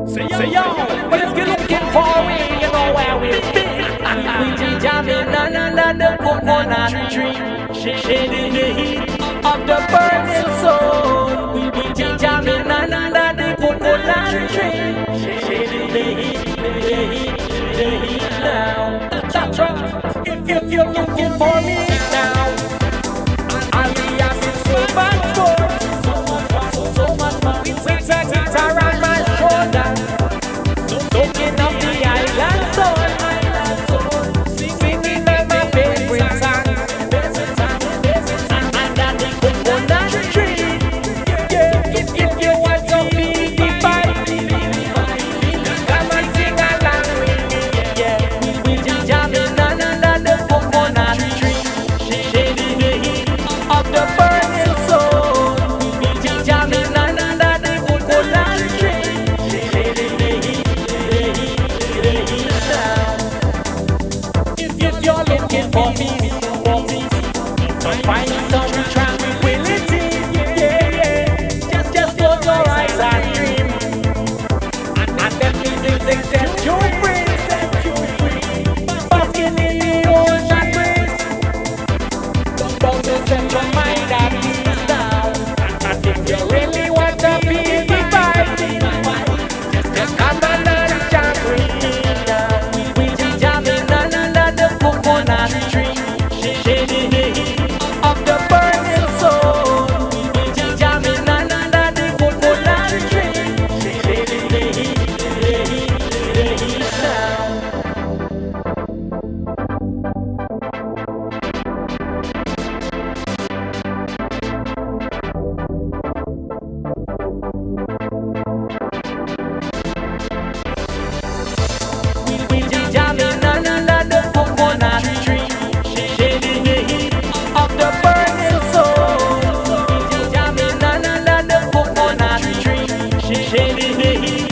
Say yo, but if you're looking for me, you know where we've been. We be jamming under the coconut tree, shading the heat of the burning soul. We be jamming under the coconut tree, shading the heat now. That's right. If you're looking for me now, I'll be asking so much more, so much more. With a guitar on my shoulder, soaking up the island soul, singing my favorite song, under the coconut tree. If you want to feel the vibe, come and sing along with me. We be jamming under the coconut tree, shading the heat of the burning soul. We be jamming under the coconut tree, shading the heat now. If you're looking for me, find some tranquility, just close your eyes and dream, and let music set you free, basking in the ocean breeze. Don't set your mind at ease now, and if you really want to feel the vibe, just come and jam with me now. We be jamming under the coconut tree, shading the heat of the burning soul. We be jamming under the coconut tree, shading the heat now. We be jamming under the coconut tree, shading the heat of the burning soul. We be jamming under the coconut tree, shading the heat